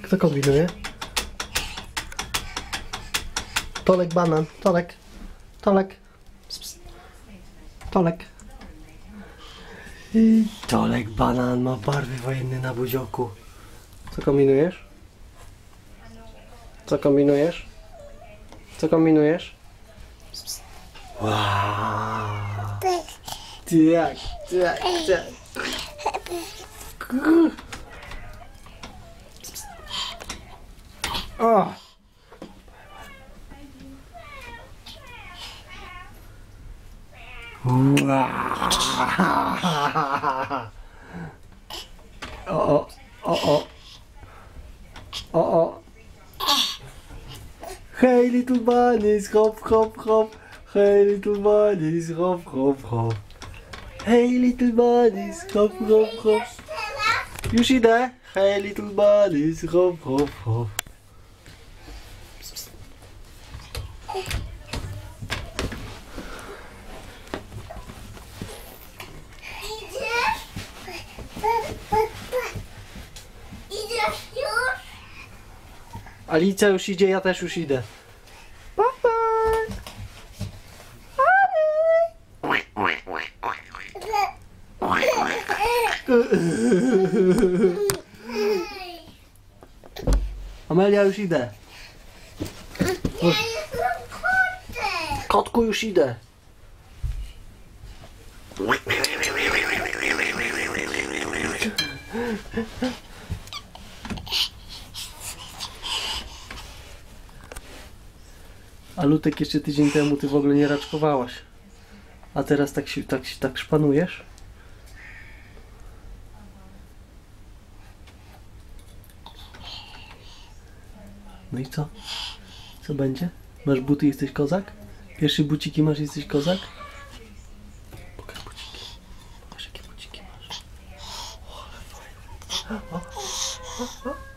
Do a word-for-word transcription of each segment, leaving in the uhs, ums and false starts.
Kto kombinuje? Tolek banan. Tolek. Tolek. Ps, ps. Tolek. I Tolek banan ma barwy wojenne na budzioku. Co kombinujesz? Co kombinujesz? Co kombinujesz? Ps, ps. Wow. Tak, tak, tak. O! O, o, o, o, o. Hey little bunnies, hop, hop, hop. Hey little bunnies, hop, hop, hop. Hey little bunnies, hop, hop, hop. Już idę. Hey little bunnies, hop, hop, hop. Psst, psst. Alicja już idzie, ja też już idę. Pa, pa. Amelia, już idę. Kotku, już idę. A Lutek, jeszcze tydzień temu ty w ogóle nie raczkowałaś. A teraz tak się tak, tak szpanujesz? No i co? Co będzie? Masz buty, jesteś kozak? Pierwsze buciki masz, jesteś kozak? Pokaż buciki. Pokaż, jakie buciki masz. O, ale fajne. O, o, o.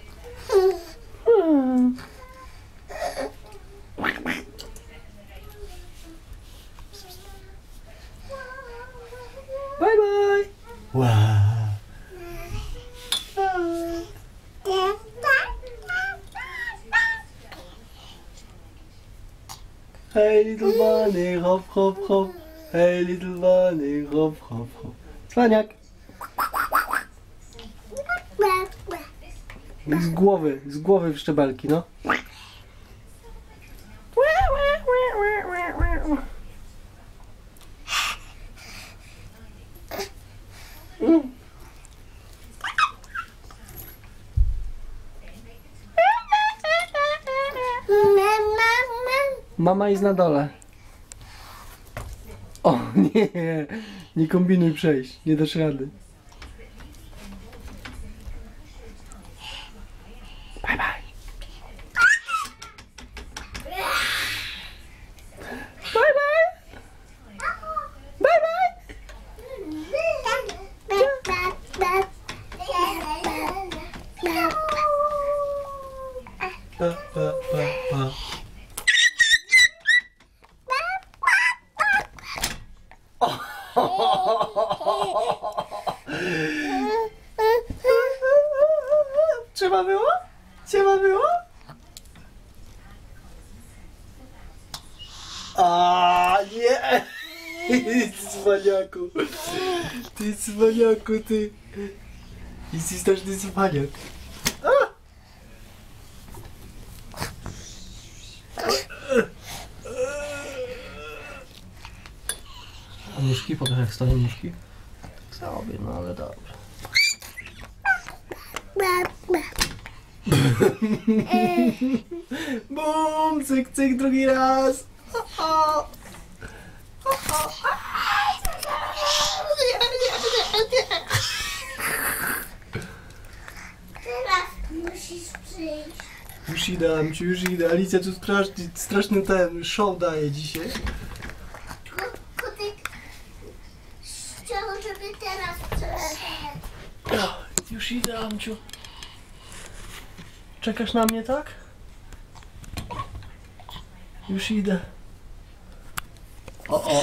Bye bye. Wow. Hey little bunny, hop hop hop. Hey little bunny, hop hop hop. Cwaniak. Z głowy, z głowy w szczebelki, no. Mm. Mama jest na dole. O nie, nie kombinuj przejść, nie dasz rady. Bye bye. Bye bye. Bye bye. Pa, pa, pa, pa. Trzeba było? Trzeba było? A nie! Ty cwaniaku! Ty cwaniaku, ty! Jesteś straszny cwaniak! A nóżki? Pokaż, jak stoją nóżki. Tak sobie, no ale dobrze. Bum! Cyk, cyk, drugi raz! O, o. O, o. Teraz musisz przyjść. Już idę, Amciu, już idę. Alicja tu straszny, straszny ten show daje dzisiaj. Kotek chciał, żeby teraz przyjść. Już idę, Amciu. Czekasz na mnie, tak? Już idę. O, o.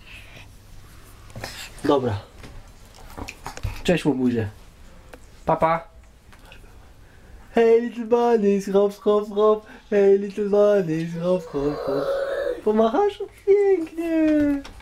Dobra. Cześć, łobuzie. Papa. Hey little bunnies, hop, hop, hop. Hey little bunnies, hop, hop, hop. Pomachasz? Pięknie.